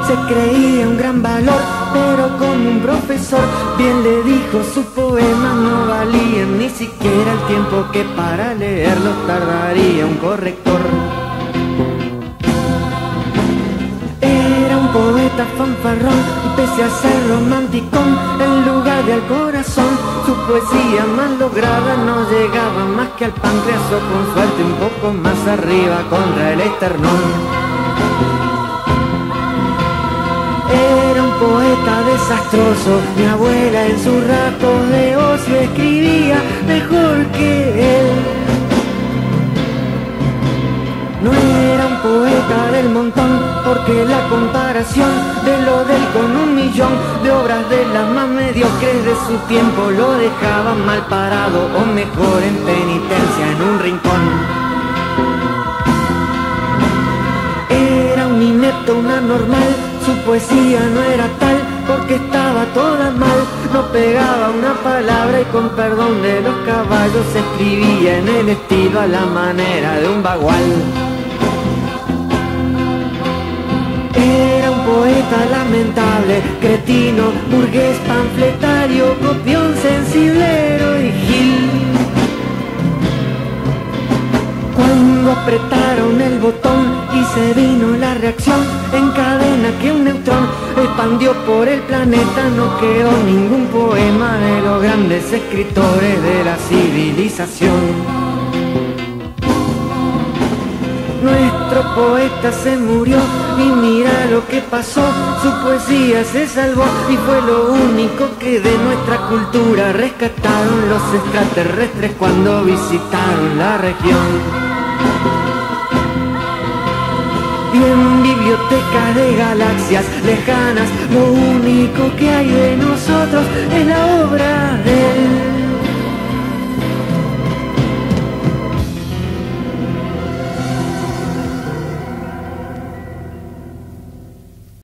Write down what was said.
Se creía un gran valor, pero como un profesor bien le dijo, sus poemas no valían ni siquiera el tiempo que para leerlos tardaría un corrector. Era un poeta fanfarrón y pese a ser romanticón, en lugar de al corazón, su poesía más lograda no llegaba más que al páncreas o con suerte un poco más arriba contra el esternón. Era un poeta desastroso, mi abuela en sus ratos de ocio escribía mejor que él. No era un poeta del montón, porque la comparación de lo de él con un millón de obras de las más mediocres de su tiempo lo dejaba mal parado o mejor en penitencia en un rincón. Era un inepto, un anormal, su poesía no era tal porque estaba toda mal, no pegaba una palabra y con perdón de los caballos escribía en el estilo a la manera de un bagual. Era un poeta lamentable, cretino, burgués, panfletario, copión, sensiblero y gil. Cuando apretaron el botón y se vino la reacción en cadena que un neutrón expandió por el planeta, no quedó ningún poema de los grandes escritores de la civilización. Nuestro poeta se murió y mira lo que pasó, su poesía se salvó y fue lo único que de nuestra cultura rescataron los extraterrestres cuando visitaron la región. Y en bibliotecas de galaxias lejanas, lo único que hay de nosotros